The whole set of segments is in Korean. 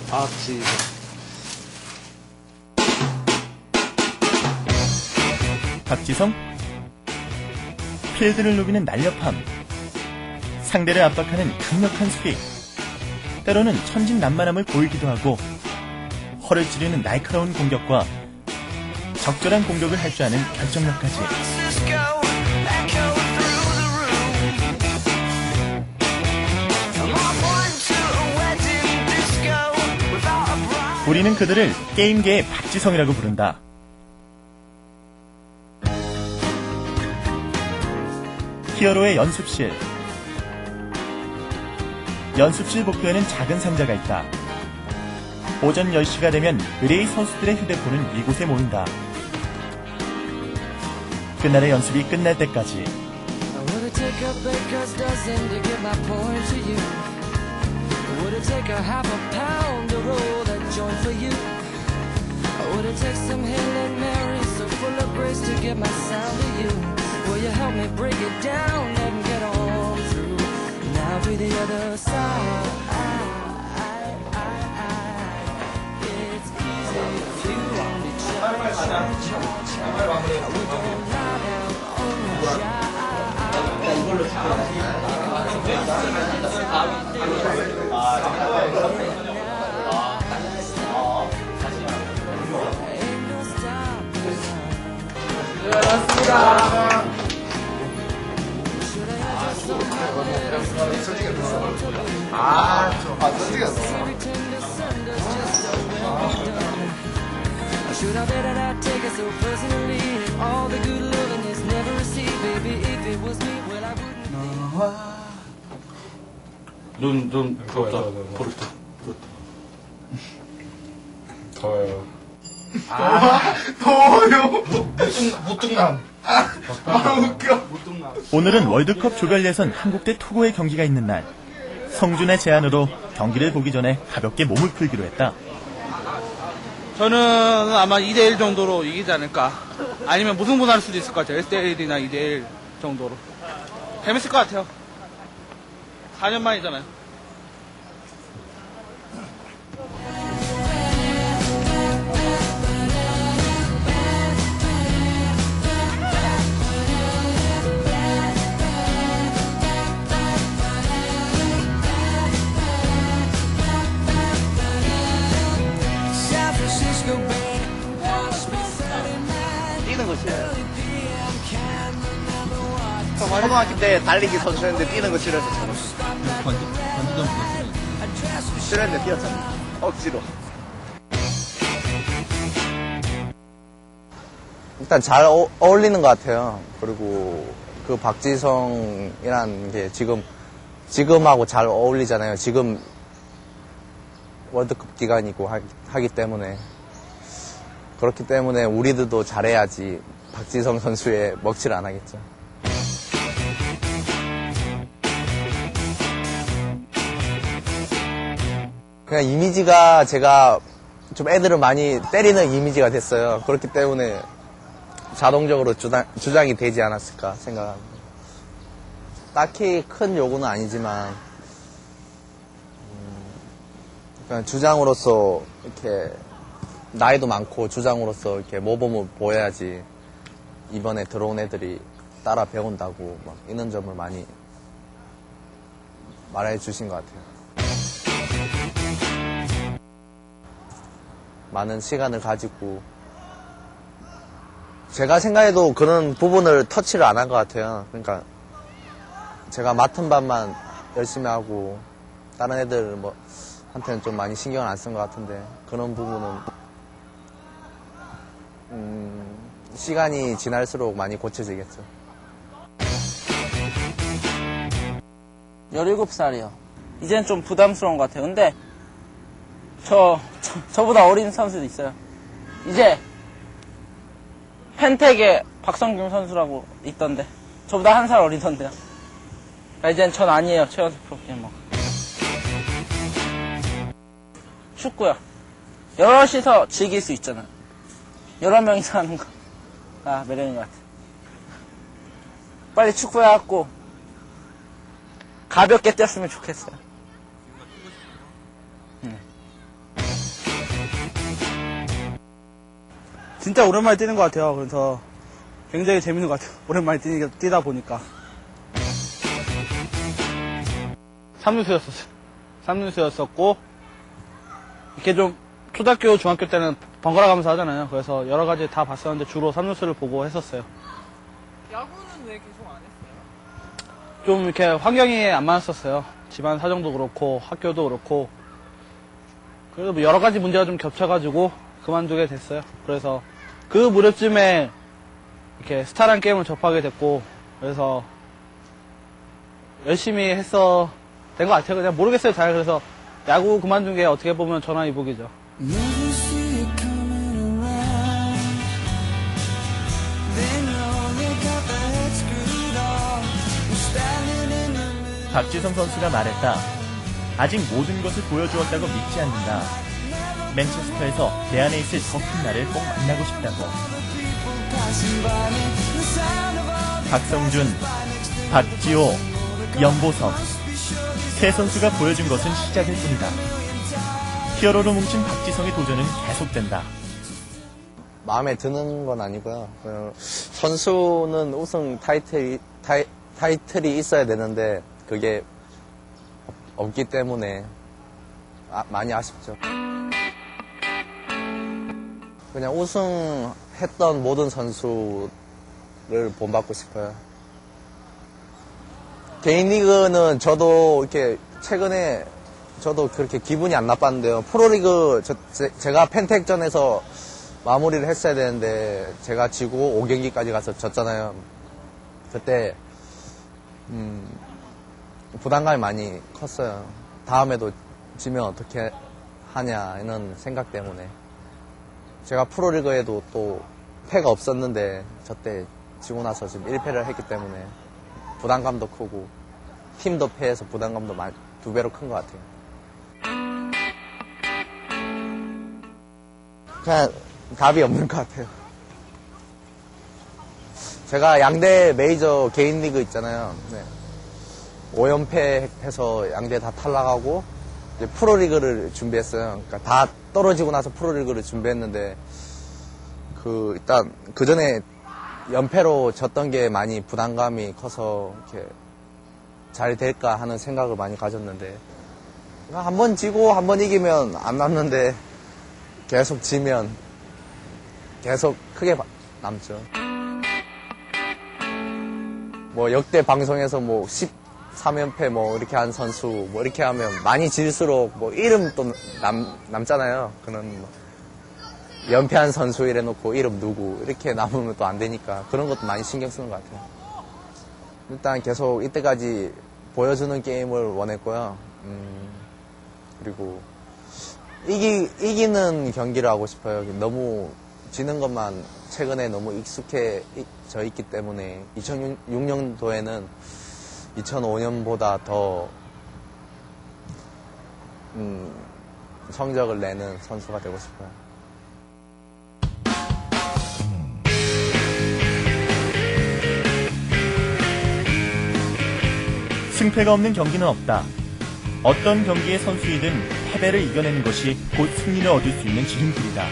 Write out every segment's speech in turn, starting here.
박지성. 박지성? 필드를 누비는 날렵함, 상대를 압박하는 강력한 스윙, 때로는 천진난만함을 보이기도 하고 허를 찌르는 날카로운 공격과 적절한 공격을 할 줄 아는 결정력까지. 우리는 그들을 게임계의 박지성이라고 부른다. 히어로의 연습실. 연습실 복도에는 작은 상자가 있다. 오전 10시가 되면 의뢰의 선수들의 휴대폰은 이곳에 모인다. 그날의 연습이 끝날 때까지. 눈 부럽다. 부럽다. 더워요. 더워요. 무뚱남. 웃겨. 오늘은 월드컵 조별 예선 한국 대 토고의 경기가 있는 날. 성준의 제안으로 경기를 보기 전에 가볍게 몸을 풀기로 했다. 저는 아마 2대1 정도로 이기지 않을까. 아니면 무승부할 수도 있을 것 같아요. 1대1이나 2대1 정도로. 재밌을 것 같아요. 4년 만이잖아요. 뛰는 거 싫어요. 초등학교 때 달리기 선수였는데 뛰는 거 싫어서 싫었는데 뛰었잖아. 억지로. 일단 잘 어울리는 것 같아요. 그리고 그 박지성이라는 게 지금하고 잘 어울리잖아요. 지금 월드컵 기간이고 하기 때문에. 그렇기 때문에 우리들도 잘해야지 박지성 선수의 먹칠을 안 하겠죠. 그냥 이미지가 제가 좀 애들을 많이 때리는 이미지가 됐어요. 그렇기 때문에 자동적으로 주장이 되지 않았을까 생각합니다. 딱히 큰 요구는 아니지만 그냥 주장으로서 이렇게 나이도 많고 주장으로서 이렇게 모범을 보여야지 이번에 들어온 애들이 따라 배운다고 막 이런 점을 많이 말해 주신 것 같아요. 많은 시간을 가지고 제가 생각해도 그런 부분을 터치를 안 한 것 같아요. 그러니까 제가 맡은 바만 열심히 하고 다른 애들 한테는 좀 많이 신경을 안 쓴 것 같은데 그런 부분은 시간이 지날수록 많이 고쳐지겠죠. 17살이요. 이젠 좀 부담스러운 것 같아요. 근데 저보다 어린 선수도 있어요. 이제 펜텍의 박성균 선수라고 있던데 저보다 한 살 어리던데요. 이젠 전 아니에요. 최연소 프로게이머. 축구요. 여럿이서 즐길 수 있잖아요. 여러 명이서 하는 거가 매력인 것 같아요. 빨리 축구해갖고 가볍게 뛰었으면 좋겠어요. 네. 진짜 오랜만에 뛰는 것 같아요. 그래서 굉장히 재밌는 것 같아요. 오랜만에 뛰다 보니까. 3루수였었고, 이렇게 좀 초등학교, 중학교 때는 번갈아 가면서 하잖아요. 그래서 여러 가지 다 봤었는데 주로 3루수를 보고 했었어요. 야구는 왜 계속 안 했어요? 좀 이렇게 환경이 안 맞았었어요. 집안 사정도 그렇고, 학교도 그렇고. 그래도 뭐 여러 가지 문제가 좀 겹쳐가지고 그만두게 됐어요. 그래서 그 무렵쯤에 이렇게 스타란 게임을 접하게 됐고, 그래서 열심히 했어 된 것 같아요. 그냥 모르겠어요, 잘. 그래서 야구 그만둔 게 어떻게 보면 전화위복이죠. 박지성 선수가 말했다. 아직 모든 것을 보여주었다고 믿지 않는다. 맨체스터에서 내 안에 있을 더 큰 나를 꼭 만나고 싶다고. 박성준, 박지호, 연보성 세 선수가 보여준 것은 시작일 뿐이다. 히어로로 뭉친 박지성의 도전은 계속된다. 마음에 드는 건 아니고요. 선수는 우승 타이틀이 있어야 되는데 그게 없기 때문에 많이 아쉽죠. 그냥 우승했던 모든 선수를 본받고 싶어요. 개인 리그는 저도 이렇게 최근에 저도 그렇게 기분이 안 나빴는데요. 프로리그 제가 펜텍전에서 마무리를 했어야 되는데 제가 지고 5경기까지 가서 졌잖아요. 그때 부담감이 많이 컸어요. 다음에도 지면 어떻게 하냐 이런 생각 때문에. 제가 프로리그에도 또 패가 없었는데 저때 지고 나서 지금 1패를 했기 때문에 부담감도 크고 팀도 패해서 부담감도 2배로 큰 것 같아요. 그냥 답이 없는 것 같아요. 제가 양대 메이저 개인 리그 있잖아요. 네. 5연패 해서 양대 다 탈락하고 이제 프로리그를 준비했어요. 그러니까 다 떨어지고 나서 프로리그를 준비했는데 일단 그 전에 연패로 졌던 게 많이 부담감이 커서 이렇게 잘 될까 하는 생각을 많이 가졌는데 한 번 지고 한 번 이기면 안 남는데 계속 지면 계속 크게 남죠. 뭐 역대 방송에서 뭐 13연패 뭐 이렇게 한 선수 뭐 이렇게 하면 많이 질수록 뭐 이름 또 남잖아요. 그런 뭐 연패한 선수 이래 놓고 이름 누구 이렇게 남으면 또 안 되니까 그런 것도 많이 신경 쓰는 것 같아요. 일단 계속 이때까지 보여주는 게임을 원했고요. 그리고 이기는 경기를 하고 싶어요. 너무 지는 것만 최근에 너무 익숙해져 있기 때문에 2006년도에는 2005년보다 더 성적을 내는 선수가 되고 싶어요. 승패가 없는 경기는 없다. 어떤 경기의 선수이든 패배를 이겨내는 것이 곧 승리를 얻을 수 있는 지름길이다.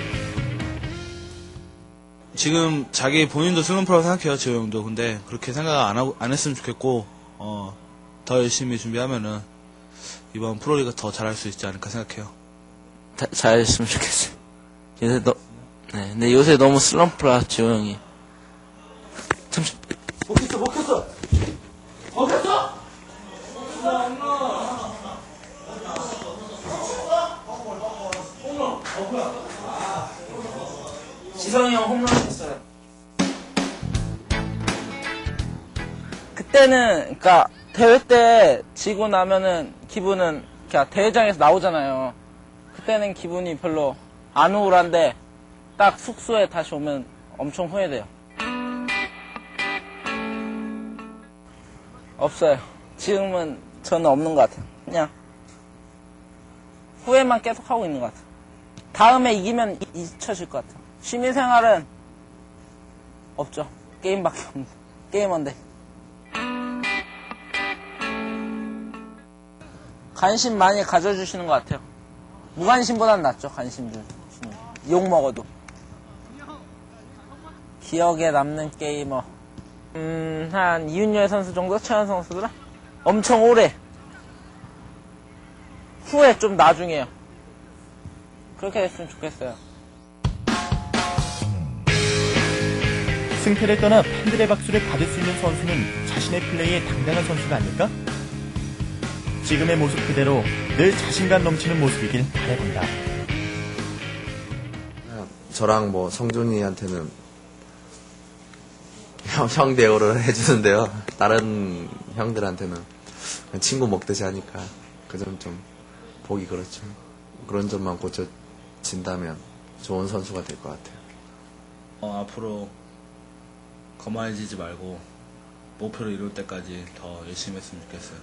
지금 자기 본인도 슬럼프라고 생각해요, 지호 형도. 근데 그렇게 생각 안 했으면 좋겠고, 더 열심히 준비하면은 이번 프로리그 더 잘할 수 있지 않을까 생각해요. 잘했으면 좋겠어요. 근데 요새 너무 슬럼프라, 지호 형이. 잠시. 먹혔어! 지성이 형 홈런 했어요. 그때는, 그니까, 대회 때 지고 나면은 기분은, 그니까, 대회장에서 나오잖아요. 그때는 기분이 별로 안 우울한데, 딱 숙소에 다시 오면 엄청 후회돼요. 없어요. 지금은 저는 없는 것 같아요. 그냥, 후회만 계속 하고 있는 것 같아요. 다음에 이기면 잊혀질 것 같아요. 취미생활은 없죠. 게임밖에 없는데. 게이머인데. 관심 많이 가져주시는 것 같아요. 무관심보단 낫죠. 관심 주시는. 욕 먹어도. 기억에 남는 게이머. 한 이윤열 선수 정도? 최현 선수들아? 엄청 오래. 후에 좀 나중에요. 그렇게 됐으면 좋겠어요. 승패를 떠나 팬들의 박수를 받을 수 있는 선수는 자신의 플레이에 당당한 선수가 아닐까? 지금의 모습 그대로 늘 자신감 넘치는 모습이길 바라본다. 저랑 뭐 성준이한테는 형 대우를 해주는데요. 다른 형들한테는 그냥 친구 먹듯이 하니까 그 점 좀 보기 그렇죠. 그런 점만 고쳐진다면 좋은 선수가 될 것 같아요. 앞으로 거만해지지 말고 목표를 이룰 때까지 더 열심히 했으면 좋겠어요.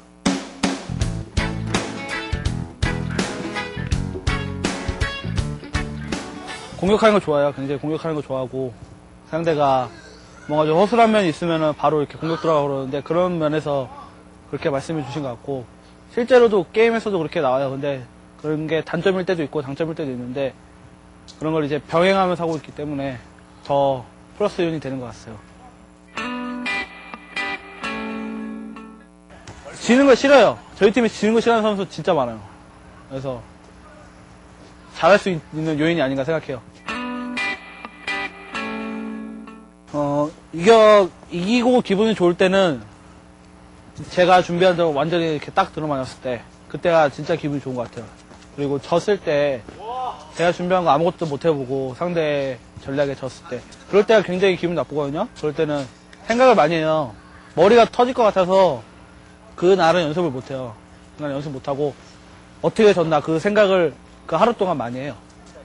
공격하는 거 좋아요. 굉장히 공격하는 거 좋아하고 상대가 뭔가 좀 허술한 면이 있으면 바로 이렇게 공격 들어가고 그러는데 그런 면에서 그렇게 말씀해 주신 것 같고 실제로도 게임에서도 그렇게 나와요. 근데 그런 게 단점일 때도 있고 장점일 때도 있는데 그런 걸 이제 병행하면서 하고 있기 때문에 더 플러스 요인이 되는 것 같아요. 지는 거 싫어요. 저희 팀에 지는 거 싫어하는 선수 진짜 많아요. 그래서 잘할 수 있는 요인이 아닌가 생각해요. 이기고 기분이 좋을 때는 제가 준비한 적 완전히 이렇게 딱 들어맞았을 때 그때가 진짜 기분이 좋은 것 같아요. 그리고 졌을 때 제가 준비한 거 아무것도 못 해보고 상대 전략에 졌을 때 그럴 때가 굉장히 기분 나쁘거든요. 그럴 때는 생각을 많이 해요. 머리가 터질 것 같아서 그날은 연습을 못 해요. 그날 연습 못 하고 어떻게 졌나 그 생각을 그 하루 동안 많이 해요.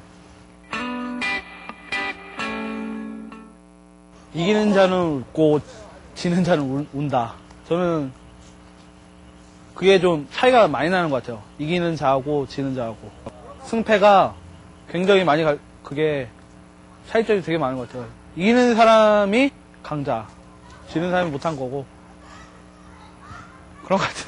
이기는 자는 웃고 지는 자는 운다. 저는 그게 좀 차이가 많이 나는 것 같아요. 이기는 자하고 지는 자하고 승패가 굉장히 많이 그게 차이점이 되게 많은 것 같아요. 이기는 사람이 강자, 지는 사람이 못한 거고 그런 것 같아요.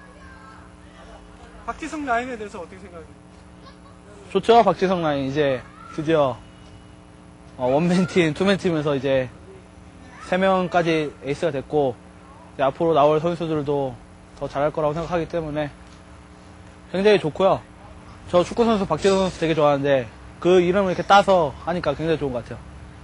박지성 라인에 대해서 어떻게 생각해요? 좋죠. 박지성 라인 이제 드디어 원맨팀, 투맨팀에서 이제 3명까지 에이스가 됐고 이제 앞으로 나올 선수들도 더 잘할 거라고 생각하기 때문에 굉장히 좋고요. 저 축구선수 박지성 선수 되게 좋아하는데 그 이름을 이렇게 따서 하니까 굉장히 좋은 것 같아요.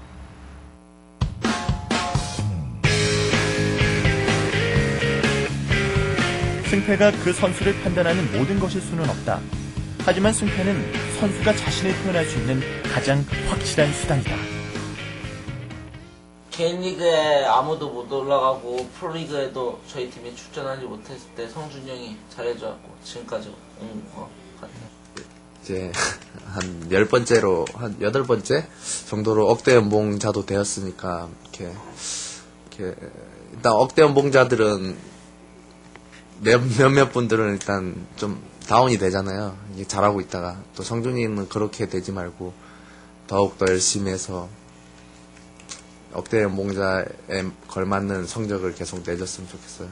승패가 그 선수를 판단하는 모든 것일 수는 없다. 하지만 승패는 선수가 자신을 표현할 수 있는 가장 확실한 수단이다. 개인 리그에 아무도 못 올라가고 프로리그에도 저희 팀이 출전하지 못했을 때 성준이 형이 잘해줘갖고 지금까지 온 것 같아요. 이제 한 10번째로 한 8번째 정도로 억대 연봉자도 되었으니까 이렇게 일단 억대 연봉자들은 몇몇 분들은 일단 좀 다운이 되잖아요. 이게 잘하고 있다가 또 성준이는 그렇게 되지 말고 더욱더 열심히 해서 억대 연봉자에 걸맞는 성적을 계속 내줬으면 좋겠어요.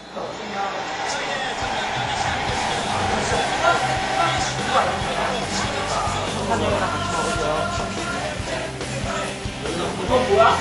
이거 뭐야?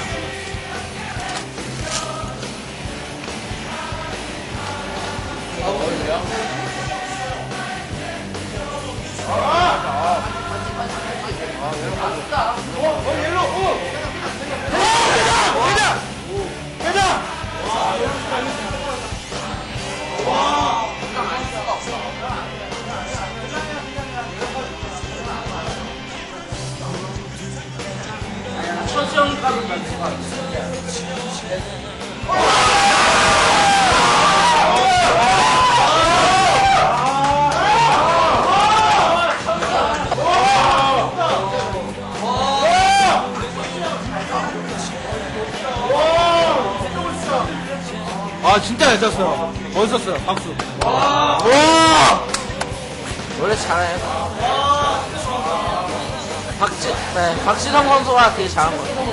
아 진짜 잘 쳤어요. 멋있었어요. 박수. 원래 잘해요. 박지성 선수가 되게 잘한 것 같아요.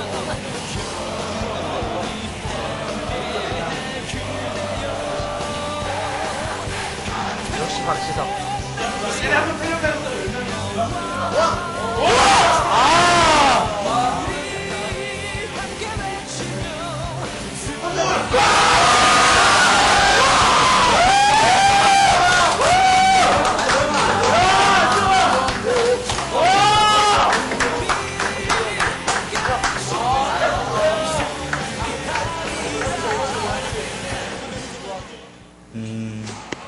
역시 박지성.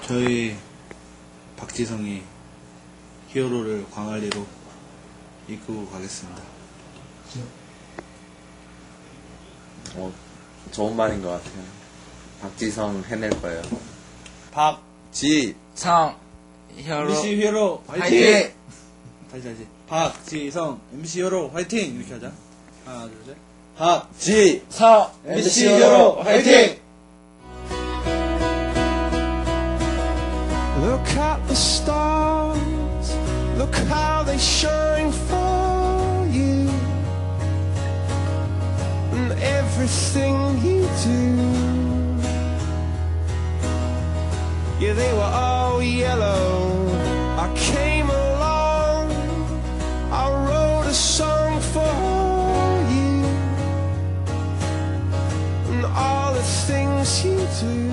저희 박지성이 히어로를 광안리로 이끌고 가겠습니다. 좋은 말인 것 같아요. 박지성 해낼 거예요. 성 히어로 MC 히어로 화이팅! 다시 박지성 MC 히어로 화이팅! 이렇게 하자. 하나 둘 셋. 박지성 MC 히어로 화이팅! Look at the stars, look how they shine for you, and everything you do. Yeah, they were all yellow. I came along, I wrote a song for you, and all the things you do.